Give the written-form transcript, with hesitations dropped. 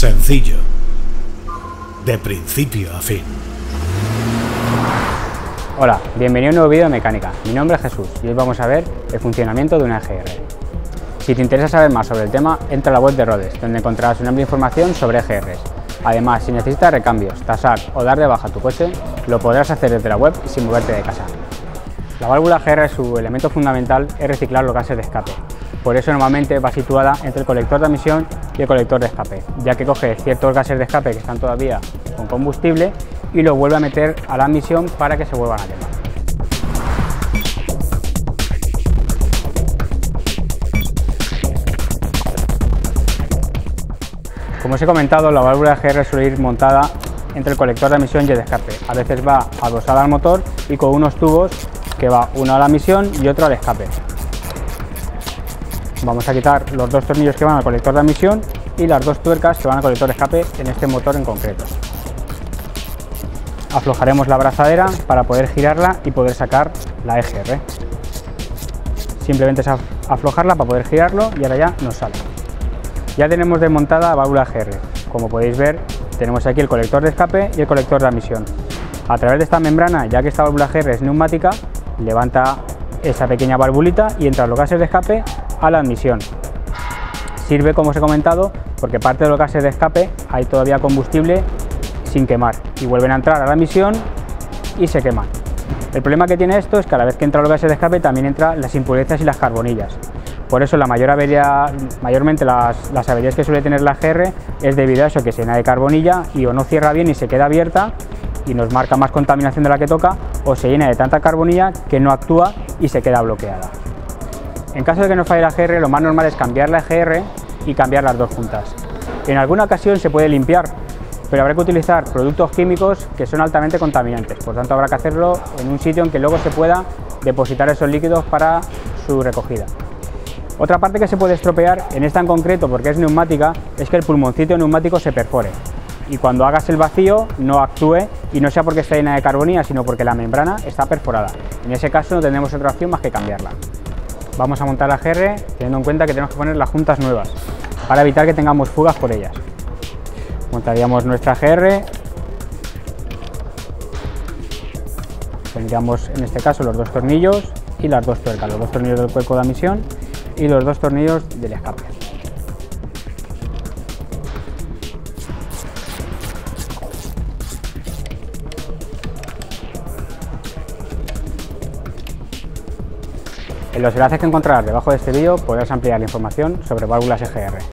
Sencillo, de principio a fin. Hola, bienvenido a un nuevo vídeo de mecánica. Mi nombre es Jesús y hoy vamos a ver el funcionamiento de una EGR. Si te interesa saber más sobre el tema, entra a la web de Rhodes, donde encontrarás una amplia información sobre EGRs. Además, si necesitas recambios, tasar o dar de baja tu coche, lo podrás hacer desde la web y sin moverte de casa. La válvula EGR, su elemento fundamental es reciclar los gases de escape. Por eso normalmente va situada entre el colector de admisión y el colector de escape, ya que coge ciertos gases de escape que están todavía con combustible y los vuelve a meter a la admisión para que se vuelvan a quemar. Como os he comentado, la válvula EGR suele ir montada entre el colector de admisión y el de escape. A veces va adosada al motor y con unos tubos que va uno a la admisión y otro al escape. Vamos a quitar los dos tornillos que van al colector de admisión y las dos tuercas que van al colector de escape en este motor en concreto. Aflojaremos la abrazadera para poder girarla y poder sacar la EGR. Simplemente es aflojarla para poder girarlo y ahora ya nos sale. Ya tenemos desmontada la válvula EGR. Como podéis ver, tenemos aquí el colector de escape y el colector de admisión. A través de esta membrana, ya que esta válvula EGR es neumática, levanta esa pequeña valvulita y entran los gases de escape a la admisión. Sirve, como os he comentado, porque parte de los gases de escape hay todavía combustible sin quemar y vuelven a entrar a la admisión y se queman. El problema que tiene esto es que a la vez que entran los gases de escape también entran las impurezas y las carbonillas. Por eso mayormente las averías que suele tener la EGR es debido a eso, que se llena de carbonilla y o no cierra bien y se queda abierta y nos marca más contaminación de la que toca, o se llena de tanta carbonilla que no actúa y se queda bloqueada. En caso de que nos falle la EGR, lo más normal es cambiar la EGR y cambiar las dos juntas. En alguna ocasión se puede limpiar, pero habrá que utilizar productos químicos que son altamente contaminantes, por tanto habrá que hacerlo en un sitio en que luego se pueda depositar esos líquidos para su recogida. Otra parte que se puede estropear, en esta en concreto porque es neumática, es que el pulmoncito neumático se perfore y cuando hagas el vacío no actúe, y no sea porque está llena de carbonilla, sino porque la membrana está perforada. En ese caso no tendremos otra opción más que cambiarla. Vamos a montar la EGR teniendo en cuenta que tenemos que poner las juntas nuevas para evitar que tengamos fugas por ellas. Montaríamos nuestra EGR, tendríamos en este caso los dos tornillos y las dos tuercas, los dos tornillos del cuerpo de admisión y los dos tornillos del escape. En los enlaces que encontrarás debajo de este vídeo podrás ampliar la información sobre válvulas EGR.